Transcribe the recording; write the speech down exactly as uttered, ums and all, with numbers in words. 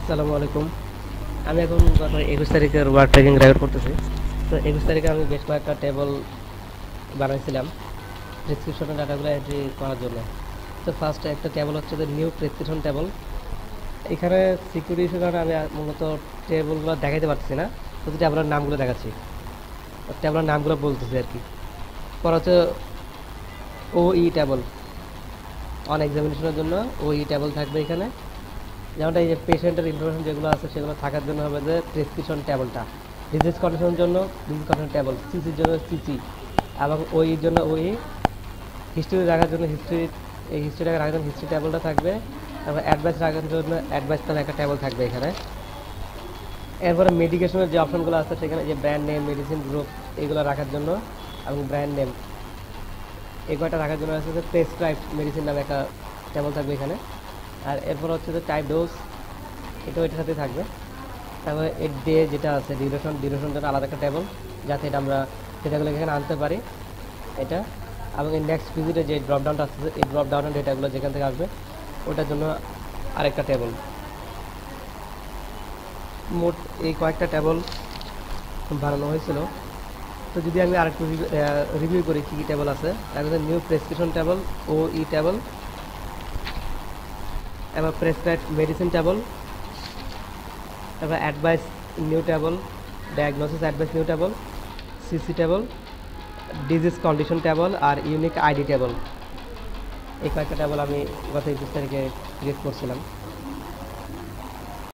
আসসালামু আলাইকুম। আমি এখন গত একুশ তারিখের ওয়ার্ড ট্রেকিং রেকর্ড করতেছি। তো একুশ তারিখে আমি বেশ কয়েকটা টেবল বানাইছিলাম প্রেসক্রিপশনের ডাটাগুলো এন্ট্রি করার জন্য। তো ফার্স্ট একটা টেবল হচ্ছে যে নিউ প্রেসক্রিপশন টেবল। এখানে সিকিউরিটির কারণে আমি আর মূলত টেবলগুলো দেখাইতে পারতেছি না, শুধু টেবলের নামগুলো দেখাচ্ছি, টেবলের নামগুলো বলতেছি আর কি। পর হচ্ছে ওই টেবল, অন এক্সামিনেশনের জন্য ওই টেবল থাকবে এখানে। যেমনটা এই যে পেশেন্টের ইনফরমেশন যেগুলো আছে সেগুলো থাকার জন্য হবে যে প্রেসক্রিপশন টেবলটা, ডিজিজ কন্ডিশনের জন্য ডিজিজ কন্ডিশন টেবল, সিসির জন্য সিসি, এবং ওইর জন্য ওই, হিস্ট্রি রাখার জন্য হিস্ট্রি, এই হিস্ট্রি রাখার জন্য হিস্ট্রি টেবলটা থাকবে, তারপর অ্যাডভাইস রাখার জন্য অ্যাডভাইস নামে একটা টেবল থাকবে এখানে। এরপরে মেডিকেশনের যে অপশনগুলো আছে সেখানে যে ব্র্যান্ড নেম, মেডিসিন গ্রুপ, এগুলো রাখার জন্য, এবং ব্র্যান্ড নেম এই কয়টা রাখার জন্য আছে যে প্রেসক্রাইব মেডিসিন নামে একটা টেবল থাকবে এখানে। আর এরপর হচ্ছে যে টাইপ ডোজ, এটাও এটার সাথে থাকবে। তারপরে এর ডে যেটা আছে ডিউরেশন, ডিউরেশন জন্য আলাদা একটা টেবল, যাতে এটা আমরা ডেটাগুলো এখানে আনতে পারি এটা। এবং এই নেক্সট ভিজিটে যে ড্রপ ডাউনটা আসছে, এই ড্রপ ডাউনের ডেটাগুলো যেখান থেকে আসবে ওটার জন্য আরেকটা টেবল। মোট এই কয়েকটা টেবল বানানো হয়েছিল। তো যদি আমি আরেকটু রিভিউ করি কী কী টেবল আছে, তাহলে নিউ প্রেসক্রিপশন টেবল, ও ই টেবল, এবার প্রেসক্রাইব মেডিসিন টেবল, তারপর advice new table, diagnosis advice new table, CC table, disease condition table, আর ইউনিক আইডি টেবল। এই কয়েকটা টেবল আমি গত একুশ তারিখে ক্রিয়েট করছিলাম।